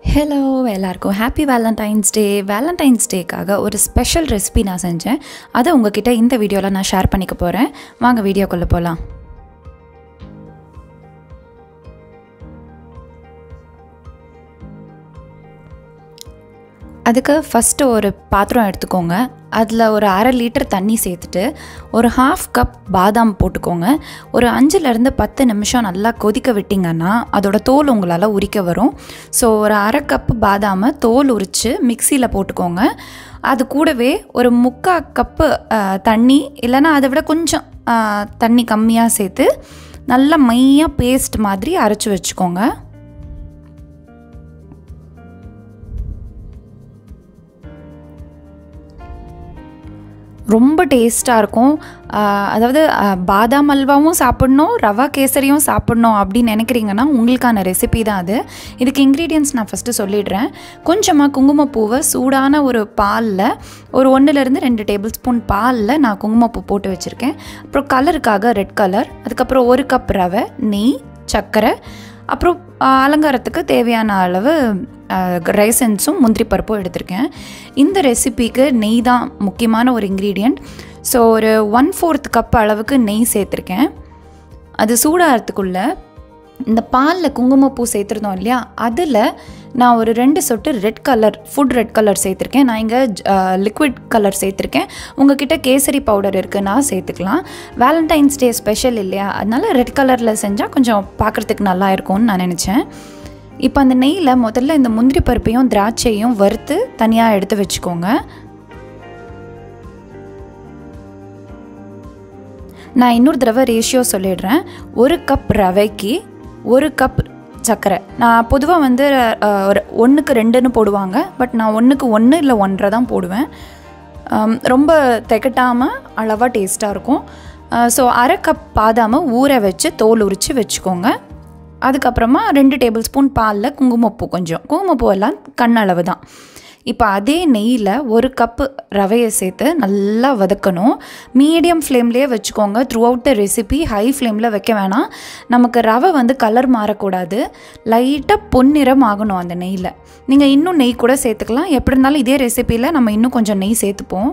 Hello எல்லாருக்கும் happy Valentine's Day. Valentine's டேக்காக ஒரு ஸ்பெஷல் ரெசிபி நான் செஞ்சேன். அதை உங்ககிட்ட இந்த வீடியோவில் நான் ஷேர் பண்ணிக்க போகிறேன். வாங்க வீடியோக்குள்ளே போகலாம். அதுக்கு ஃபஸ்ட்டு ஒரு பாத்திரம் எடுத்துக்கோங்க. அதில் ஒரு 1/2 லிட்டர் தண்ணி சேர்த்துட்டு ஒரு 1/2 கப் பாதாம் போட்டுக்கோங்க. ஒரு 5லேருந்து 10 நிமிஷம் நல்லா கொதிக்க விட்டிங்கன்னா அதோட தோல் உங்களால் உரிக்க வரும். ஸோ ஒரு 1/2 கப் பாதாமை தோல் உரித்து மிக்சியில் போட்டுக்கோங்க. அது கூடவே ஒரு 3/4 கப்பு தண்ணி, இல்லைன்னா அதை விட கொஞ்சம் தண்ணி கம்மியாக சேர்த்து நல்லா மையாக பேஸ்ட் மாதிரி அரைச்சி வச்சுக்கோங்க. ரொம்ப டேஸ்ட்டாக இருக்கும். அதாவது பாதாம் அல்வாவும் சாப்பிட்ணும், ரவா கேசரியும் சாப்பிட்ணும் அப்படின்னு நினைக்கிறீங்கன்னா உங்களுக்கான ரெசிபி தான் அது. இதுக்கு இன்க்ரீடியன்ட்ஸ் நான் ஃபஸ்ட்டு சொல்லிடுறேன். கொஞ்சமாக குங்குமப்பூவை சூடான ஒரு பாலில் ஒரு 1லேருந்து 2 டேபிள் ஸ்பூன் பாலில் நான் குங்குமப்பூ போட்டு வச்சுருக்கேன். அப்புறம் கலருக்காக ரெட் கலர், அதுக்கப்புறம் 1 கப் ரவை, நெய், சர்க்கரை, அப்புறம் அலங்காரத்துக்கு தேவையான அளவு ரைசன்ஸும் முந்திரி பருப்பும் எடுத்திருக்கேன். இந்த ரெசிபிக்கு நெய் தான் முக்கியமான ஒரு இன்க்ரீடியண்ட். ஸோ ஒரு 1/4 கப் அளவுக்கு நெய் சேர்த்துருக்கேன். அது சூடாகிறதுக்குள்ளே இந்த பாலில் குங்குமப்பூ சேர்த்துருந்தோம் இல்லையா, அதில் நான் ஒரு 2 சொட்டு red colour, food red colour சேர்த்துருக்கேன். நான் இங்கே லிக்விட் கலர் சேர்த்துருக்கேன். உங்ககிட்ட கேசரி பவுடர் இருக்குன்னா சேர்த்துக்கலாம். வேலண்டைன்ஸ் டே ஸ்பெஷல் இல்லையா, அதனால் ரெட் கலரில் செஞ்சால் கொஞ்சம் பார்க்குறதுக்கு நல்லா இருக்கும்னு நான் நினச்சேன். இப்போ அந்த நெய்யில் முதல்ல இந்த முந்திரி பருப்பையும் திராட்சையும் வறுத்து தனியாக எடுத்து வச்சுக்கோங்க. நான் இன்னொரு தடவை ரேஷியோ சொல்லிடுறேன். 1 கப் ரவைக்கு 1 கப் சர்க்கரை. நான் பொதுவாக வந்து ஒரு 1க்கு 2ன்னு போடுவாங்க. பட் நான் 1க்கு 1 இல்லை 1.5 தான் போடுவேன். ரொம்ப திகட்டாமல் அளவாக டேஸ்ட்டாக இருக்கும். ஸோ 1/2 கப் பாதாமை ஊற வச்சு தோல் உரித்து வச்சுக்கோங்க. அதுக்கப்புறமா 2 டேபிள் ஸ்பூன் பாலில் குங்குமப்பூ, கொஞ்சம் குங்குமப்பூ எல்லாம் கண்ணளவு தான். இப்போ அதே நெய்யில் 1 கப்பு ரவையை சேர்த்து நல்லா வதக்கணும். மீடியம் ஃப்ளேம்லேயே வச்சுக்கோங்க throughout the recipe. High ஃப்ளேமில் வைக்க வேணாம். நமக்கு ரவை வந்து கலர் மாறக்கூடாது, லைட்டாக பொன்னிறம் ஆகணும் அந்த நெய்யில். நீங்கள் இன்னும் நெய் கூட சேர்த்துக்கலாம். எப்படி இருந்தாலும் இதே ரெசிபியில் நம்ம இன்னும் கொஞ்சம் நெய் சேர்த்துப்போம்.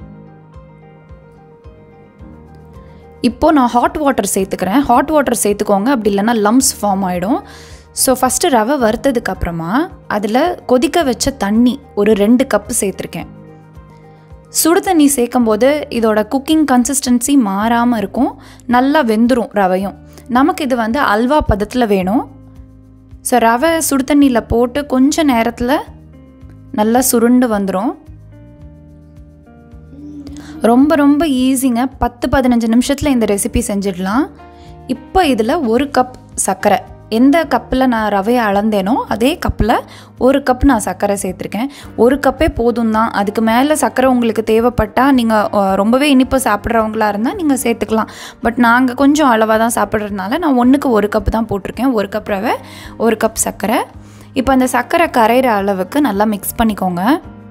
இப்போது நான் ஹாட் வாட்டர் சேர்த்துக்கிறேன். ஹாட் வாட்டர் சேர்த்துக்கோங்க, அப்படி இல்லைன்னா லம்ஸ் ஃபார்ம் ஆகிடும். ஸோ ஃபஸ்ட்டு ரவை வறுத்ததுக்கப்புறமா அதில் கொதிக்க வச்ச தண்ணி ஒரு 2 கப்பு சேர்த்துருக்கேன். சுடு தண்ணி சேர்க்கும் போது இதோட குக்கிங் கன்சிஸ்டன்சி மாறாமல் இருக்கும், நல்லா வெந்துடும் ரவையும். நமக்கு இது வந்து அல்வா பதத்தில் வேணும். ஸோ ரவை சுடு தண்ணியில் போட்டு கொஞ்சம் நேரத்தில் நல்லா சுருண்டு வந்துடும். ரொம்ப ரொம்ப ஈஸிங்க. 10-15 நிமிஷத்தில் இந்த ரெசிபி செஞ்சிடலாம். இப்போ இதில் 1 கப் சர்க்கரை, எந்த கப்பில் நான் ரவையை அளந்தேனோ அதே கப்பில் 1 கப் நான் சர்க்கரை சேர்த்துருக்கேன். 1 கப்பே போதும் தான். அதுக்கு மேலே சர்க்கரை உங்களுக்கு தேவைப்பட்டால் நீங்கள் ரொம்பவே இனிப்பு சாப்பிட்றவங்களா இருந்தால் நீங்கள் சேர்த்துக்கலாம். பட் நாங்கள் கொஞ்சம் அளவாக தான் சாப்பிட்றதுனால நான் 1க்கு 1 கப் தான் போட்டிருக்கேன். 1 கப் ரவை, 1 கப் சர்க்கரை. இப்போ அந்த சர்க்கரை கரையிற அளவுக்கு நல்லா மிக்ஸ் பண்ணிக்கோங்க.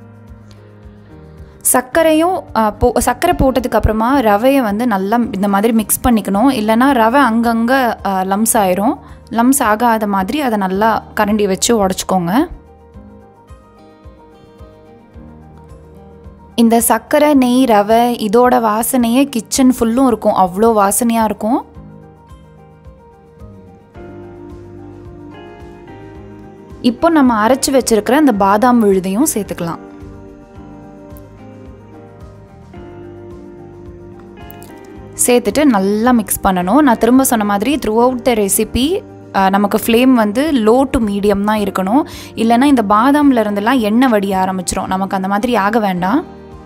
சர்க்கரை போட்டதுக்கப்புறமா ரவையை வந்து நல்லா இந்த மாதிரி மிக்ஸ் பண்ணிக்கணும். இல்லைனா ரவை அங்கங்கே லம்ஸ் ஆயிரும். லம்ஸ் ஆகாத மாதிரி அதை நல்லா கரண்டி வச்சு உடச்சிக்கோங்க. இந்த சர்க்கரை, நெய், ரவை இதோட வாசனையே கிச்சன் ஃபுல்லும் இருக்கும். அவ்வளோ வாசனையாக இருக்கும். இப்போ நம்ம அரைச்சி வச்சிருக்கிற அந்த பாதாம் விழுதையும் சேர்த்துக்கலாம். சேர்த்துட்டு நல்லா மிக்ஸ் பண்ணணும். நான் திரும்ப சொன்ன மாதிரி த்ரூ அவுட் த ரெசிபி நமக்கு ஃப்ளேம் வந்து லோ டு மீடியம் தான் இருக்கணும். இல்லைன்னா இந்த பாதாமில் இருந்தெல்லாம் எண்ணெய் வடிய ஆரம்பிச்சிடும். நமக்கு அந்த மாதிரி ஆக வேண்டாம்.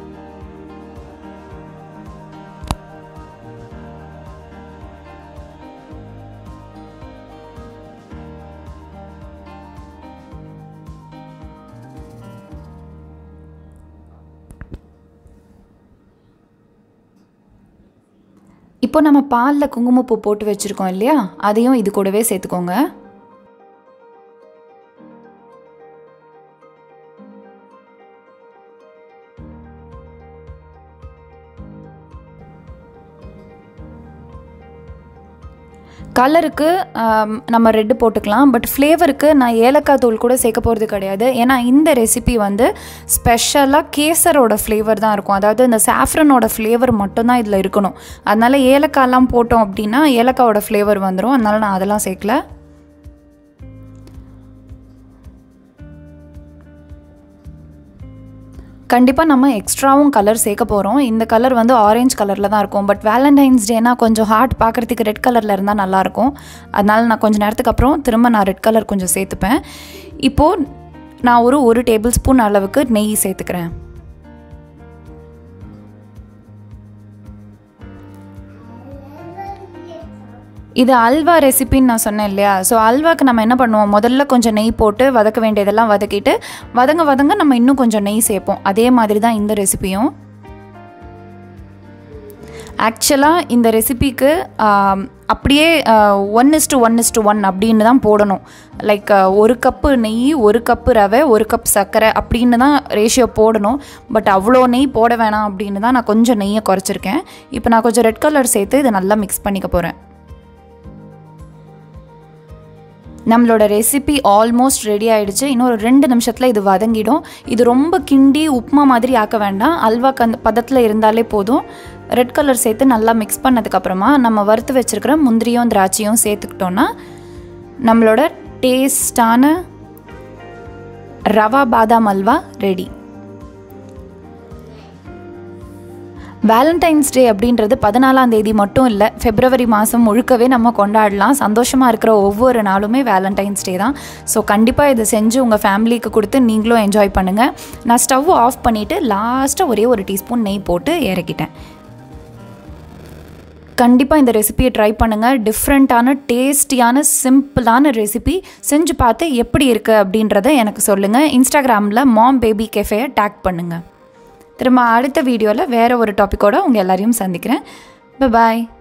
இப்போ நம்ம பாலில் குங்குமப்பூ போட்டு வச்சுருக்கோம் இல்லையா, அதையும் இது கூடவே சேர்த்துக்கோங்க. கலருக்கு நம்ம ரெட்டு போட்டுக்கலாம். பட் ஃப்ளேவருக்கு நான் ஏலக்காய் தூள் கூட சேர்க்க போகிறது கிடையாது. ஏன்னா இந்த ரெசிபி வந்து ஸ்பெஷலாக கேசரோட ஃப்ளேவர் தான் இருக்கும். அதாவது இந்த சாஃப்ரனோட ஃப்ளேவர் மட்டும்தான் இதில் இருக்கணும். அதனால் ஏலக்காயெல்லாம் போட்டோம் அப்படின்னா ஏலக்காயோட ஃப்ளேவர் வந்துடும். அதனால் நான் அதெல்லாம் சேர்க்கல. கண்டிப்பாக நம்ம எக்ஸ்ட்ராவும் கலர் சேர்க்க போகிறோம். இந்த கலர் வந்து ஆரஞ்சு கலரில் தான் இருக்கும். பட் வேலண்டைன்ஸ் டேனா கொஞ்சம் ஹார்ட் பார்க்குறதுக்கு ரெட் கலரில் இருந்தால் நல்லாயிருக்கும். அதனால் நான் கொஞ்சம் நேரத்துக்கு அப்புறம் திரும்ப நான் ரெட் கலர் கொஞ்சம் சேர்த்துப்பேன். இப்போது நான் ஒரு டேபிள் ஸ்பூன் அளவுக்கு நெய் சேர்த்துக்கிறேன். இது அல்வா ரெசிபின்னு நான் சொன்னேன் இல்லையா? ஸோ அல்வாக்கு நம்ம என்ன பண்ணுவோம், முதல்ல கொஞ்சம் நெய் போட்டு வதக்க வேண்டியதெல்லாம் வதக்கிட்டு வதங்க நம்ம இன்னும் கொஞ்சம் நெய் சேர்ப்போம். அதே மாதிரி தான் இந்த ரெசிபியும். ஆக்சுவலாக இந்த ரெசிபிக்கு அப்படியே 1:1:1 அப்படின்னு தான் போடணும். லைக் 1 கப்பு நெய், 1 கப்பு ரவை, 1 கப் சர்க்கரை அப்படின்னு தான் ரேஷியோ போடணும். பட் அவ்வளோ நெய் போட வேணாம் அப்படின்னு தான் நான் கொஞ்சம் நெய்யை குறைச்சிருக்கேன். இப்போ நான் கொஞ்சம் ரெட் கலர் சேர்த்து இதை நல்லா மிக்ஸ் பண்ணிக்க போகிறேன். நம்மளோட ரெசிபி ஆல்மோஸ்ட் ரெடி ஆகிடுச்சு. இன்னொரு 2 நிமிஷத்தில் இது வதங்கிடும். இது ரொம்ப கிண்டி உப்புமா மாதிரி ஆக்க வேண்டாம். அல்வாக்கு அந்த பதத்தில் இருந்தாலே போதும். ரெட் கலர் சேர்த்து நல்லா மிக்ஸ் பண்ணதுக்கப்புறமா நம்ம வறுத்து வச்சுருக்கிற முந்திரியும் திராட்சையும் சேர்த்துக்கிட்டோன்னா நம்மளோட டேஸ்டான ரவா பாதாம் அல்வா ரெடி. வேலண்டைன்ஸ் டே அப்படின்றது 14ஆம் தேதி மட்டும் இல்லை, ஃபெப்ரவரி மாதம் முழுக்கவே நம்ம கொண்டாடலாம். சந்தோஷமாக இருக்கிற ஒவ்வொரு நாளுமே வேலண்டைன்ஸ் டே தான். ஸோ கண்டிப்பாக இதை செஞ்சு உங்கள் ஃபேமிலிக்கு கொடுத்து நீங்களும் என்ஜாய் பண்ணுங்கள். நான் ஸ்டவ் ஆஃப் பண்ணிவிட்டு லாஸ்ட்டாக ஒரே 1 டீஸ்பூன் நெய் போட்டு இறக்கிட்டேன். கண்டிப்பாக இந்த ரெசிபியை ட்ரை பண்ணுங்கள். டிஃப்ரெண்ட்டான டேஸ்டியான சிம்பிளான ரெசிபி. செஞ்சு பார்த்து எப்படி இருக்குது அப்படின்றத எனக்கு சொல்லுங்கள். இன்ஸ்டாகிராமில் மாம் பேபி கெஃபேயை டேக் பண்ணுங்கள். திரும்ப அடுத்த வீடியோவில் வேறு ஒரு டாப்பிக்கோடு உங்கள் எல்லாரையும் சந்திக்கிறேன். பாய்.